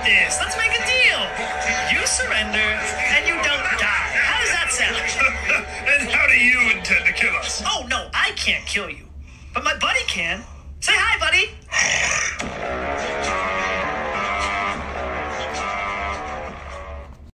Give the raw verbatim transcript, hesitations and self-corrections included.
this. Let's make a deal. You surrender, and you don't die. How does that sound? And how do you intend to kill us? Oh, no, I can't kill you. But my buddy can. Say hi, buddy.